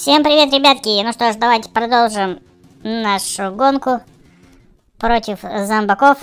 Всем привет, ребятки! Ну что ж, давайте продолжим нашу гонку против зомбаков.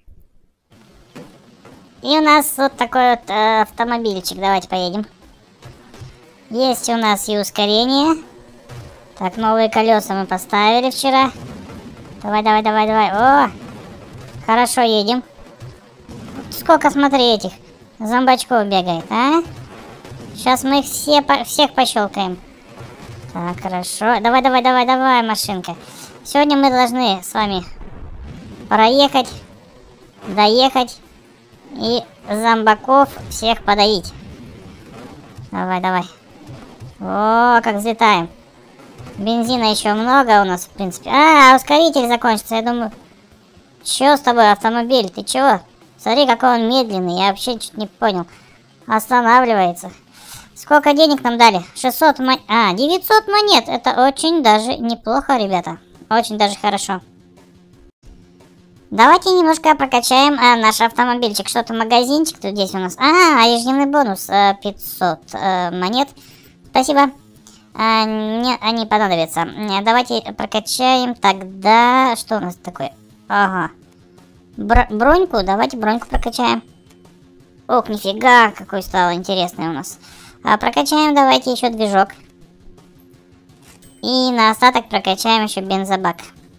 И у нас вот такой вот автомобильчик. Давайте поедем. Есть у нас и ускорение. Так, новые колеса мы поставили вчера. Давай. О! Хорошо, едем. Сколько, смотри, этих зомбачков бегает, а? Сейчас мы их всех пощелкаем. Так, хорошо. Давай, машинка. Сегодня мы должны с вами проехать, доехать и зомбаков всех подоить. Давай. О, как взлетаем. Бензина еще много у нас, в принципе. Ускоритель закончится, я думаю. Чё с тобой, автомобиль? Ты чего? Смотри, какой он медленный. Я вообще чуть не понял. Останавливается. Сколько денег нам дали? 600 монет. 900 монет. Это очень даже неплохо, ребята. Очень даже хорошо. Давайте немножко прокачаем наш автомобильчик. Что-то магазинчик тут здесь у нас. Ежедневный бонус 500 монет. Спасибо. Мне они понадобятся. Давайте прокачаем тогда... Что у нас такое? Ага. Броньку. Давайте броньку прокачаем. Ох, нифига, какой стал интересный у нас. Прокачаем давайте еще движок. И на остаток прокачаем еще бензобак.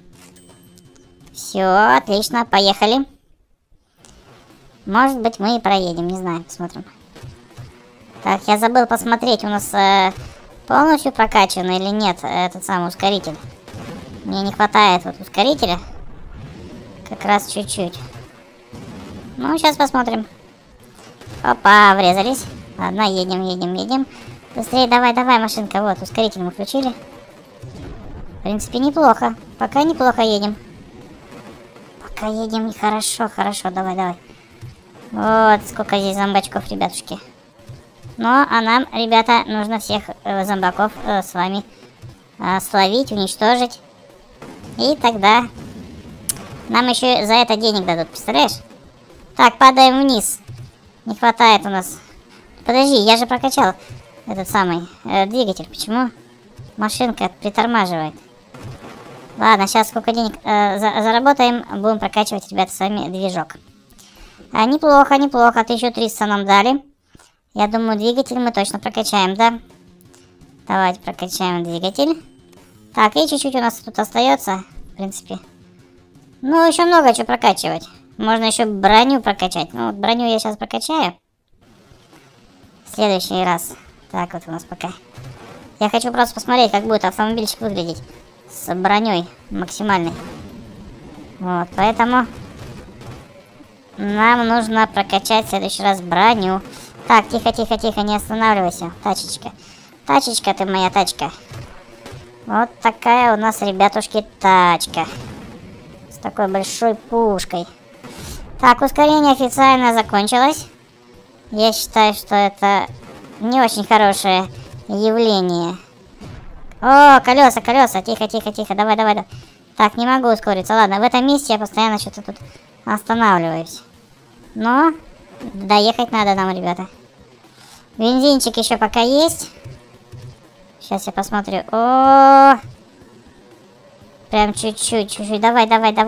Все, отлично, поехали. Может быть, мы и проедем, не знаю, посмотрим. Так, я забыл посмотреть, у нас полностью прокачан или нет этот самый ускоритель. Мне не хватает вот ускорителя. Как раз чуть-чуть. Ну, сейчас посмотрим. Опа, врезались. Ладно, едем. Быстрее, давай, машинка. Вот, ускоритель мы включили. В принципе, неплохо. Пока неплохо едем. Пока едем, хорошо. Давай. Вот, сколько здесь зомбачков, ребятушки. Ну, а нам, ребята, нужно всех зомбаков с вами словить, уничтожить. И тогда нам еще за это денег дадут, представляешь? Так, падаем вниз. Не хватает у нас. Подожди, я же прокачал этот самый двигатель. Почему машинка притормаживает? Ладно, сейчас сколько денег заработаем, будем прокачивать, ребята, с вами движок. Неплохо. 1300 нам дали. Я думаю, двигатель мы точно прокачаем, да? Давайте прокачаем двигатель. Так, и чуть-чуть у нас тут остается, в принципе. Ну, еще много чего прокачивать. Можно еще броню прокачать. Ну, вот броню я сейчас прокачаю. В следующий раз. Так, вот у нас пока. Я хочу просто посмотреть, как будет автомобильчик выглядеть. С броней максимальной. Вот, поэтому нам нужно прокачать в следующий раз броню. Так, тихо, не останавливайся, тачечка. Тачечка ты моя, тачка. Вот такая у нас, ребятушки, тачка. С такой большой пушкой. Так, ускорение официально закончилось. Я считаю, что это не очень хорошее явление. О, колеса. Тихо. Давай. Так, не могу ускориться. Ладно, в этом месте я постоянно что-то тут останавливаюсь. Но доехать надо нам, ребята. Бензинчик еще пока есть. Сейчас я посмотрю. О, прям чуть-чуть. Давай.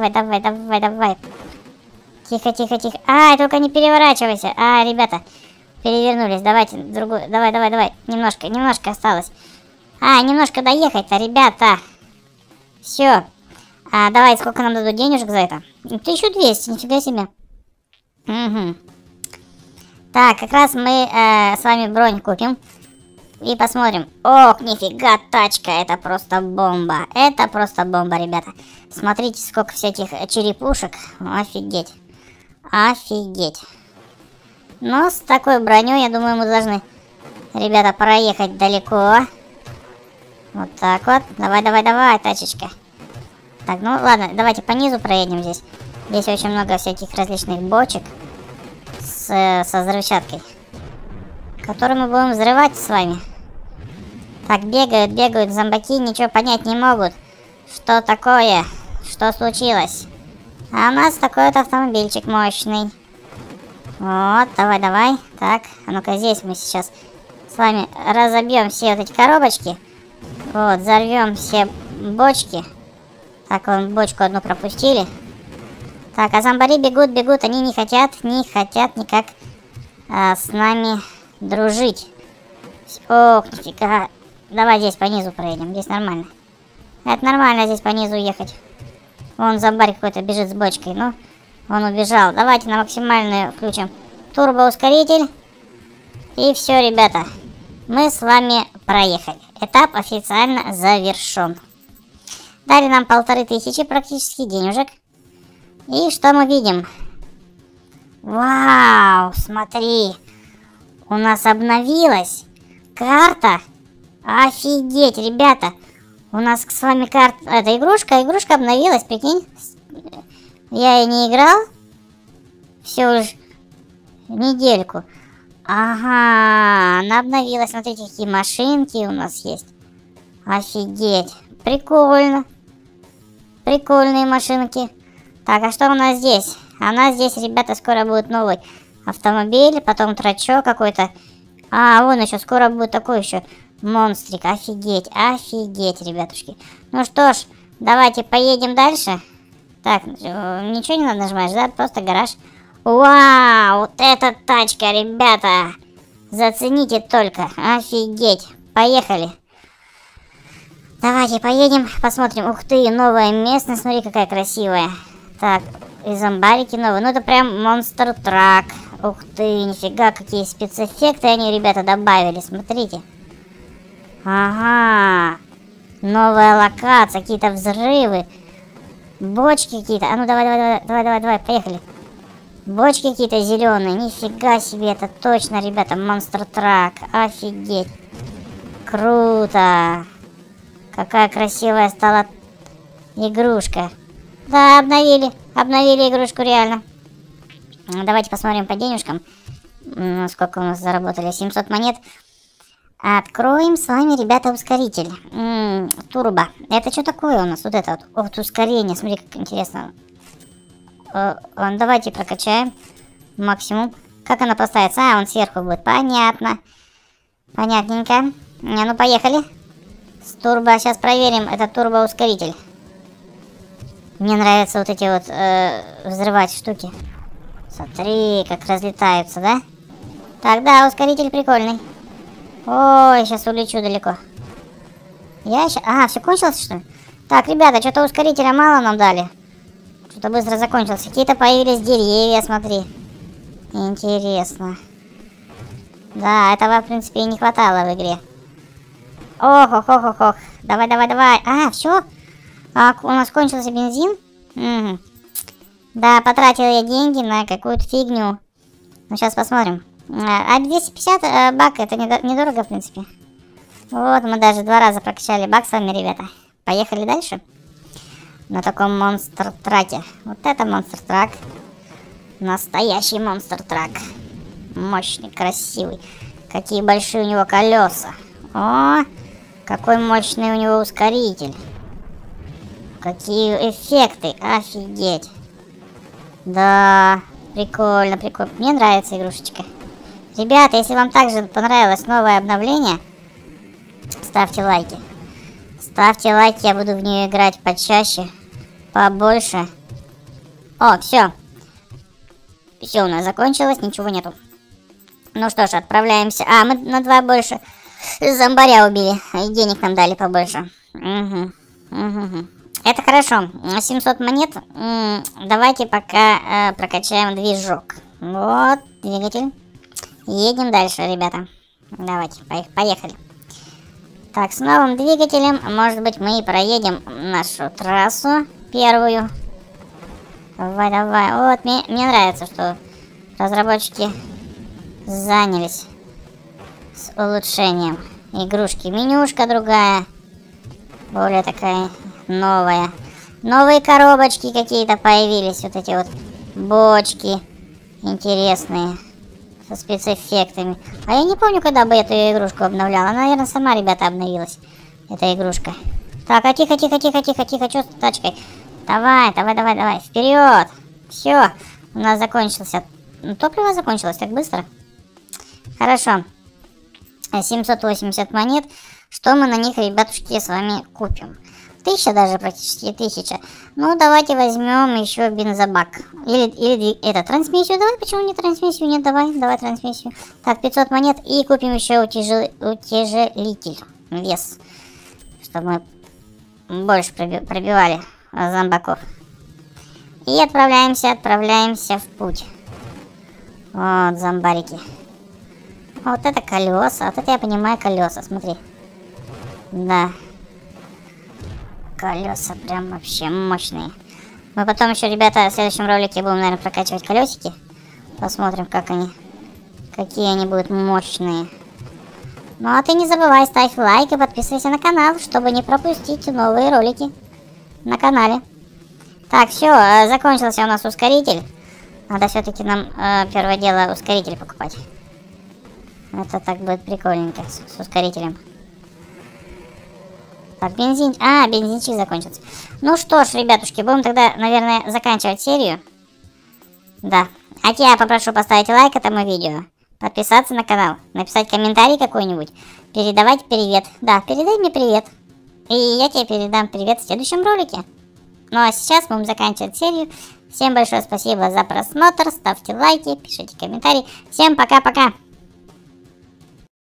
Тихо. Только не переворачивайся. Ребята, перевернулись. Давайте другую. Давай. Немножко осталось. Немножко доехать-то, ребята. Все. Давай, сколько нам дадут денежек за это? 1200, нифига себе. Угу. Так, как раз мы с вами бронь купим. И посмотрим. Ох, нифига, тачка. Это просто бомба. Ребята. Смотрите, сколько всяких черепушек. Офигеть. Но с такой броней, я думаю, мы должны, ребята, проехать далеко. Вот так вот. Давай, тачечка. Так, ну ладно, давайте по низу проедем здесь. Здесь очень много всяких различных бочек со взрывчаткой, которые мы будем взрывать с вами. Так, бегают зомбаки, ничего понять не могут. Что такое? Что случилось? А у нас такой вот автомобильчик мощный. Вот, давай. Так, а ну-ка здесь мы сейчас с вами разобьем все вот эти коробочки. Вот, взорвем все бочки. Так, вон бочку одну пропустили. Так, а зомбари бегут, они не хотят никак с нами дружить. Ох, нифига. Давай здесь по низу проедем, здесь нормально. Это нормально здесь по низу ехать. Вон зомбарь какой-то бежит с бочкой, ну, он убежал. Давайте на максимальную включим турбоускоритель. И все, ребята, мы с вами проехали. Этап официально завершен. Дали нам 1500 практически денежек. И что мы видим? Вау, смотри. У нас обновилась карта. Офигеть, ребята. У нас с вами карта... Это игрушка обновилась, прикинь. Я и не играл. Всего лишь недельку. Ага, она обновилась. Смотрите, какие машинки у нас есть. Офигеть. Прикольно. Прикольные машинки. Так, а что у нас здесь? А у нас здесь, ребята, скоро будет новый автомобиль, потом трачок какой-то. А, вон еще, скоро будет такой еще монстрик. Офигеть, офигеть, ребятушки. Ну что ж, давайте поедем дальше. Так, ничего не надо нажимать, да? Просто гараж. Вау, вот эта тачка, ребята. Зацените только. Офигеть. Поехали. Давайте поедем, посмотрим. Ух ты, новая местность, смотри, какая красивая. Так, и зомбарики новые. Ну, это прям Monster Truck. Ух ты, нифига, какие спецэффекты они, ребята, добавили. Смотрите. Ага. Новая локация, какие-то взрывы. Бочки какие-то. А ну, давай, поехали. Бочки какие-то зеленые. Нифига себе, это точно, ребята, Monster Truck. Офигеть. Круто. Какая красивая стала игрушка. Да, обновили игрушку, реально. Давайте посмотрим по денежкам. Сколько у нас заработали? 700 монет. Откроем с вами, ребята, ускоритель. Турбо. Это что такое у нас? Вот это вот. Ох, ускорение. Смотри, как интересно. Давайте прокачаем. Максимум. Как она поставится? А, он сверху будет. Понятно. Понятненько. Ну, поехали. С турбо. Сейчас проверим. Это турбоускоритель. Мне нравятся вот эти вот взрывать штуки. Смотри, как разлетаются, да? Так, да, ускоритель прикольный. Ой, сейчас улечу далеко. Я сейчас... А, все кончилось, что ли? Так, ребята, что-то ускорителя мало нам дали. Что-то быстро закончилось. Какие-то появились деревья, смотри. Интересно. Да, этого, в принципе, и не хватало в игре. Ох. Давай. А, все? А, у нас кончился бензин? Угу. Да, потратил я деньги на какую-то фигню. Ну, сейчас посмотрим. А 250 бак, это недорого, в принципе. Вот, мы даже 2 раза прокачали бак с вами, ребята. Поехали дальше. На таком монстр-траке. Вот это монстр-трак. Настоящий монстр-трак. Мощный, красивый. Какие большие у него колеса. О, какой мощный у него ускоритель. Какие эффекты. Офигеть. Да, прикольно. Мне нравится игрушечка. Ребята, если вам также понравилось новое обновление, ставьте лайки. Ставьте лайки, я буду в нее играть почаще, побольше. О, все. Все у нас закончилось, ничего нету. Ну что ж, отправляемся. А, мы на 2 больше зомбаря убили. И денег нам дали побольше. Угу. Это хорошо. 700 монет. Давайте пока прокачаем движок. Вот, двигатель. Едем дальше, ребята. Давайте, поехали. Так, с новым двигателем, может быть, мы и проедем нашу трассу первую. Давай. Вот, мне нравится, что разработчики занялись с улучшением игрушки. Менюшка другая. Более такая новая. Новые коробочки какие-то появились. Вот эти вот бочки интересные. Со спецэффектами. А я не помню, когда бы эту игрушку обновляла. Она, наверное, сама, ребята, обновилась. Эта игрушка. Так, а тихо. Что с тачкой? Давай. Вперед. Все. У нас закончился. Топливо закончилось так быстро. Хорошо. 780 монет. Что мы на них, ребятушки, с вами купим? 1000 даже, практически 1000. Ну, давайте возьмем еще бензобак. Или это, трансмиссию. Давай, почему не трансмиссию? Нет, давай трансмиссию. Так, 500 монет. И купим еще утяжелитель. Вес. Чтобы мы больше пробивали зомбаков. И отправляемся в путь. Вот, зомбарики. Вот это колеса. Вот это я понимаю колеса, смотри. Да. Колеса прям вообще мощные. Мы потом еще, ребята, в следующем ролике будем, наверное, прокачивать колесики. Посмотрим, какие они будут мощные. Ну а ты не забывай, ставь лайк и подписывайся на канал, чтобы не пропустить новые ролики на канале. Так, все, закончился у нас ускоритель. Надо все-таки нам первое дело ускоритель покупать. Это так будет прикольненько с ускорителем. Так, бензинчик закончился. Ну что ж, ребятушки, будем тогда, наверное, заканчивать серию. Да. А тебя попрошу поставить лайк этому видео, подписаться на канал, написать комментарий какой-нибудь, передавать привет. Да, передай мне привет. И я тебе передам привет в следующем ролике. Ну а сейчас будем заканчивать серию. Всем большое спасибо за просмотр, ставьте лайки, пишите комментарии. Всем пока-пока.